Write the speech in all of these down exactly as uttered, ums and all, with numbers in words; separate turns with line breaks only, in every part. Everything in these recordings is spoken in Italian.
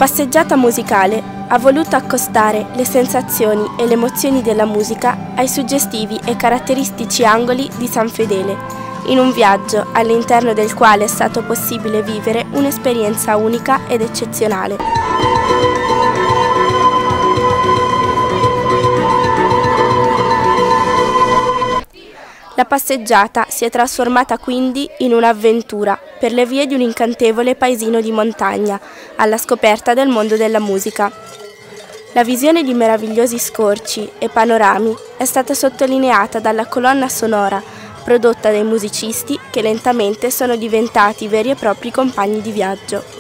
passeggiata musicale ha voluto accostare le sensazioni e le emozioni della musica ai suggestivi e caratteristici angoli di San Fedele, in un viaggio all'interno del quale è stato possibile vivere un'esperienza unica ed eccezionale. La passeggiata si è trasformata quindi in un'avventura per le vie di un incantevole paesino di montagna, alla scoperta del mondo della musica. La visione di meravigliosi scorci e panorami è stata sottolineata dalla colonna sonora prodotta dai musicisti che lentamente sono diventati veri e propri compagni di viaggio.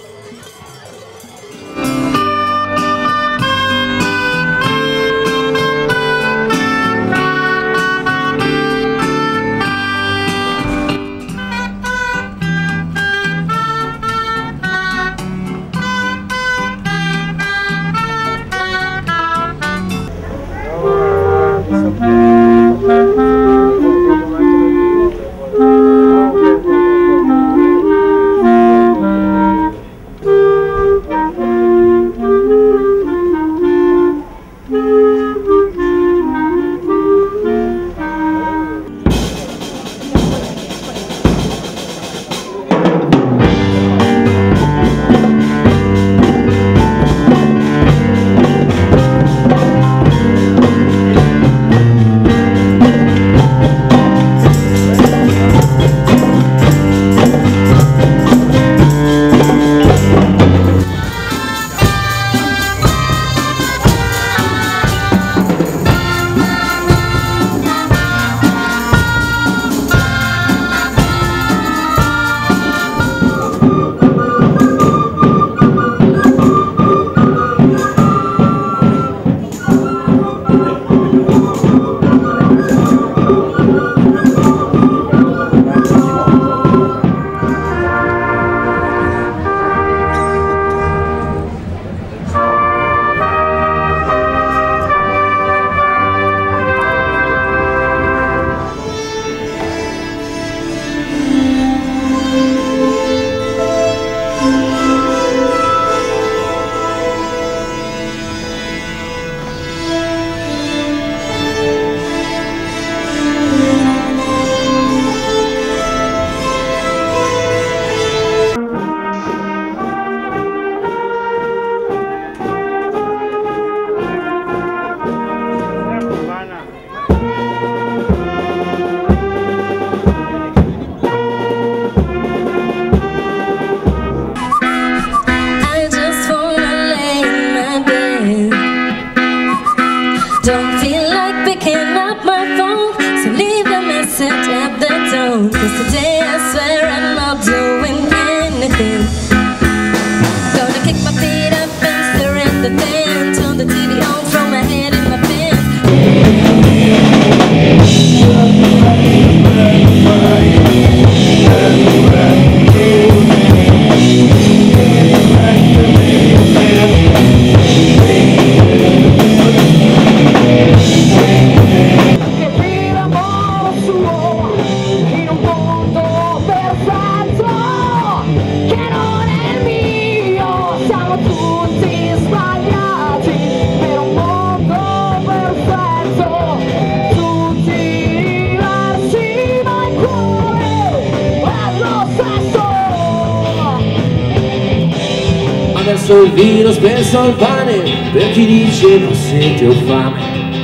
Don't feel like picking up my phone, so leave a message at the tone. 'Cause today I swear I'm not doing anything. Gonna kick my feet up and stare at the fan. Turn the T V on, throw my head in my pants.
Adesso il vino spesso al pane per chi dice ho sete o fame.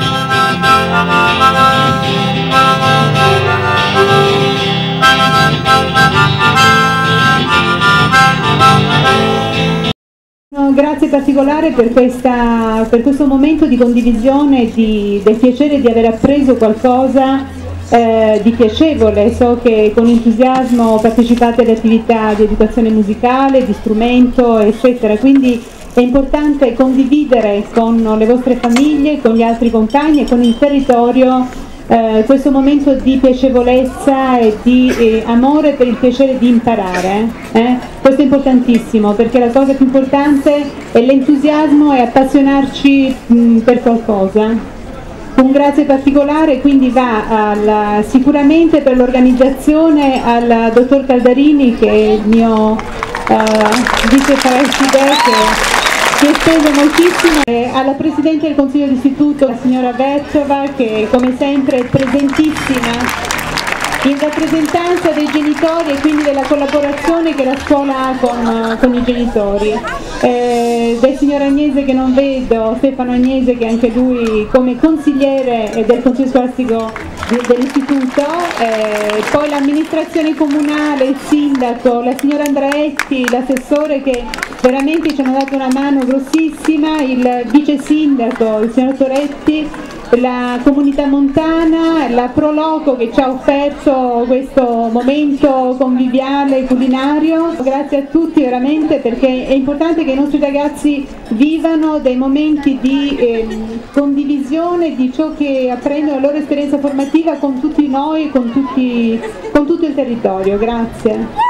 No, grazie particolare per, questa, per questo momento di condivisione di, del piacere di aver appreso qualcosa Eh, di piacevole. So che con entusiasmo partecipate alle attività di educazione musicale, di strumento, eccetera, quindi è importante condividere con le vostre famiglie, con gli altri compagni e con il territorio eh, questo momento di piacevolezza e di eh, amore per il piacere di imparare. Eh? Questo è importantissimo, perché la cosa più importante è l'entusiasmo e appassionarci mh, per qualcosa. Un grazie particolare quindi va alla, sicuramente per l'organizzazione al dottor Caldarini, che è il mio uh, vicepresidente, che che spende moltissimo, e alla Presidente del Consiglio d'Istituto, la signora Vercova, che come sempre è presentissima in rappresentanza dei genitori e quindi della collaborazione che la scuola ha con, con i genitori. Eh, del signor Agnese che non vedo, Stefano Agnese, che anche lui come consigliere del Consiglio Scolastico dell'Istituto, eh, poi l'amministrazione comunale, il sindaco, la signora Andreetti, l'assessore che veramente ci hanno dato una mano grossissima, il vice sindaco, il signor Toretti, la comunità montana, la Proloco che ci ha offerto questo momento conviviale culinario. Grazie a tutti veramente, perché è importante che i nostri ragazzi vivano dei momenti di eh, condivisione di ciò che apprendono, la loro esperienza formativa con tutti noi e con, tutti, con tutto il territorio. Grazie.